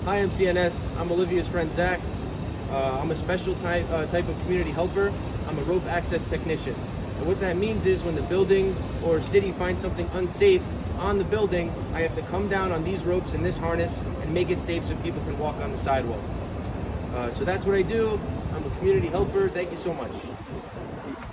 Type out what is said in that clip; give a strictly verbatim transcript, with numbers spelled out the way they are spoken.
Hi, I'm C N S. I'm Olivia's friend Zach. Uh, I'm a special type, uh, type of community helper. I'm a rope access technician. And what that means is when the building or city finds something unsafe on the building, I have to come down on these ropes and this harness and make it safe so people can walk on the sidewalk. Uh, so that's what I do. I'm a community helper. Thank you so much.